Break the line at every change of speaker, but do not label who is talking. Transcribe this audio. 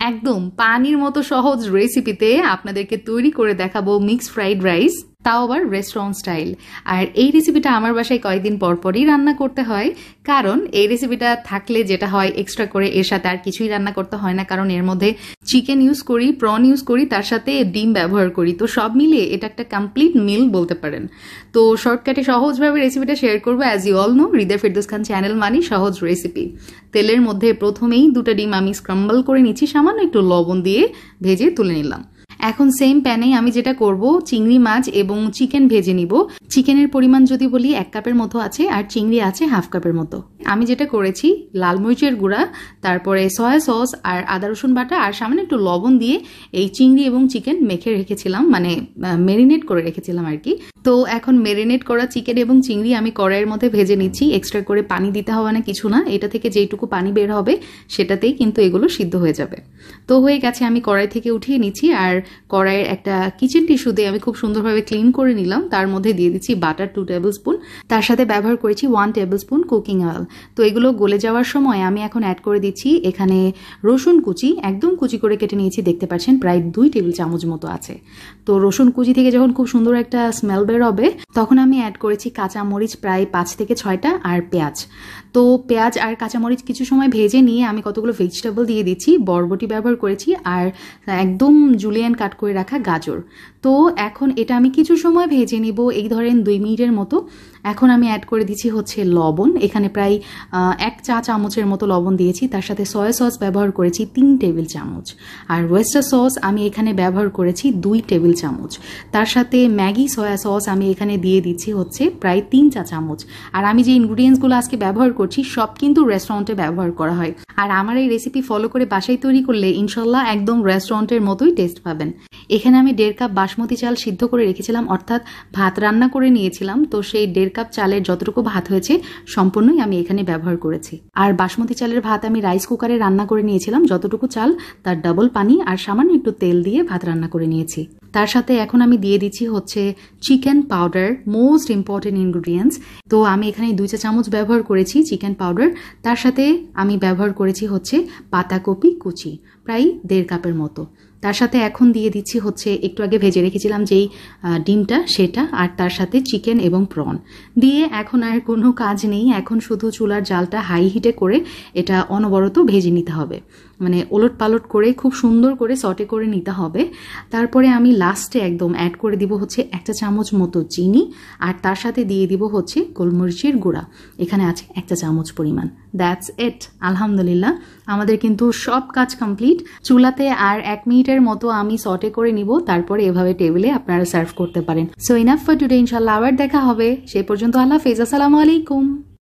একদম পানির মতো সহজ রেসিপিতে আপনাদেরকে তৈরি করে দেখাবো মিক্সড ফ্রাইড রাইস, তাও আবার রেস্টুরেন্ট স্টাইল। আর এই রেসিপিটা আমার বাসায় কয়েকদিন পরপরই রান্না করতে হয়, কারণ এই রেসিপিটা থাকলে যেটা হয় এক্সট্রা করে এর সাথে আর কিছুই রান্না করতে হয় না, কারণ এর মধ্যে চিকেন ইউজ করি, প্রন ইউজ করি, তার সাথে ডিম ব্যবহার করি। তো সব মিলিয়ে এটা একটা কমপ্লিট মিল বলতে পারেন। তো শর্টকাটে সহজভাবে রেসিপিটা শেয়ার করবো। As you all know, Hridoy Ferdous Khan channel মানে সহজ রেসিপি। তেলের মধ্যে প্রথমেই 2টা ডিম আমি স্ক্রাম্বল করে নিচ্ছি, সামান্য একটু লবণ দিয়ে ভেজে তুলে নিলাম। এখন সেম প্যানে আমি যেটা করব, চিংড়ি মাছ এবং চিকেন ভেজে নিব। চিকেনের পরিমাণ যদি বলি 1 কাপের মতো আছে, আর চিংড়ি আছে 1/2 কাপের মতো। আমি যেটা করেছি, লাল মরিচের গুঁড়া, তারপরে সয়া সস আর আদা রসুন বাটা আর সামান্য একটু লবণ দিয়ে এই চিংড়ি এবং চিকেন মেখে রেখেছিলাম, মানে মেরিনেট করে রেখেছিলাম আর কি। তো এখন মেরিনেট করা চিকেন এবং চিংড়ি আমি কড়াইয়ের মধ্যে ভেজে নিচ্ছি। এক্সট্রা করে পানি দিতে হবে না, কিছু না। এটা থেকে যেইটুকু পানি বের হবে সেটাতেই কিন্তু এগুলো সিদ্ধ হয়ে যাবে। তো হয়ে গেছে, আমি কড়াই থেকে উঠিয়ে নিচ্ছি। আর কড়াইয়ের একটা কিচেন টিস্যু দিয়ে আমি খুব সুন্দরভাবে ক্লিন করে নিলাম। তার মধ্যে দিয়ে দিচ্ছি বাটার 2 টেবিল স্পুন, তার সাথে ব্যবহার করেছি 1 টেবিল স্পুন কুকিং অয়েল। তো এগুলো গলে যাওয়ার সময় আমি এখন অ্যাড করে দিচ্ছি এখানে রসুন কুচি, একদম কুচি করে কেটে নিয়েছি, দেখতে পাচ্ছেন প্রায় 2 টেবিল চামচ মতো আছে। তো রসুন কুচি থেকে যখন খুব সুন্দর একটা স্মেল বের হবে, তখন আমি অ্যাড করেছি কাঁচা মরিচ প্রায় 5 থেকে 6টা আর পেঁয়াজ। তো পেঁয়াজ আর কাঁচামরিচ কিছু সময় ভেজে নিয়ে আমি কতগুলো ভেজিটেবল দিয়ে দিচ্ছি। বরবটি ব্যবহার করেছি আর একদম জুলিয়ান কাট করে রাখা গাজর। তো এখন এটা আমি কিছু সময় ভেজে নিব, এই ধরেন 2 মিনিটের মতো। এখন আমি অ্যাড করে দিচ্ছি হচ্ছে লবণ, এখানে প্রায় 1 চা চামচের মতো লবণ দিয়েছি। তার সাথে সয়া সস ব্যবহার করেছি 3 টেবিল চামচ, আর ওয়েস্টার সস আমি এখানে ব্যবহার করেছি 2 টেবিল চামচ। তার সাথে ম্যাগি সয়া সস আমি এখানে দিয়ে দিচ্ছি হচ্ছে প্রায় 3 চা চামচ। আর আমি যে ইনগ্রিডিয়েন্টসগুলো আজকে ব্যবহার করছি সব কিন্তু রেস্টুরেন্টে ব্যবহার করা হয়। আর আমার এই রেসিপি ফলো করে বাসায় তৈরি করলে ইনশাল্লাহ একদম রেস্টুরেন্টের মতোই টেস্ট পাবেন। এখানে আমি 1.5 কাপ বাসমতি চাল সিদ্ধ করে রেখেছিলাম, অর্থাৎ ভাত রান্না করে নিয়েছিলাম। তো সেই 1.5 কাপ চালের যতটুকু ভাত হয়েছে সম্পূর্ণই আমি এখানে ব্যবহার করেছি। আর বাসমতি চালের ভাত আমি রাইস কুকারে রান্না করে নিয়েছিলাম, যতটুকু চাল তার ডাবল পানি আর সামান্য একটু তেল দিয়ে ভাত রান্না করে নিয়েছি। তার সাথে এখন আমি দিয়ে দিচ্ছি হচ্ছে chicken powder, most important ingredients. তো আমি এখানে 2 চা চামচ ব্যবহার করেছি চিকেন পাউডার। তার সাথে আমি ব্যবহার করেছি হচ্ছে পাতাকপি কুচি, প্রায় 1.5 কাপের মতো। তার সাথে এখন দিয়ে দিচ্ছি হচ্ছে একটু আগে ভেজে রেখেছিলাম যেই ডিমটা, সেটা, আর তার সাথে চিকেন এবং প্রন দিয়ে এখন আর কোনো কাজ নেই। এখন শুধু চুলার জালটা হাই হিটে করে এটা অনবরত ভেজে নিতে হবে, মানে ওলট পালট করে খুব সুন্দর করে সটে করে নিতে হবে। তারপরে আমি লাস্টে একদম অ্যাড করে দিব হচ্ছে 1 চা চামচ মতো চিনি, আর তার সাথে দিয়ে দিব হচ্ছে গোলমরিচের গুঁড়া, এখানে আছে 1 চা চামচ পরিমাণ। That's it. আলহামদুলিল্লাহ, আমাদের কিন্তু সব কাজ কমপ্লিট। চুলাতে আর 1 মিনিটের মতো আমি সটে করে নিব, তারপরে এভাবে টেবিলে আপনারা সার্ভ করতে পারেন। So enough for today. ইনশাল্লাহ আবার দেখা হবে, সেই পর্যন্ত আল্লাহ হাফেজ, আসসালামু আলাইকুম।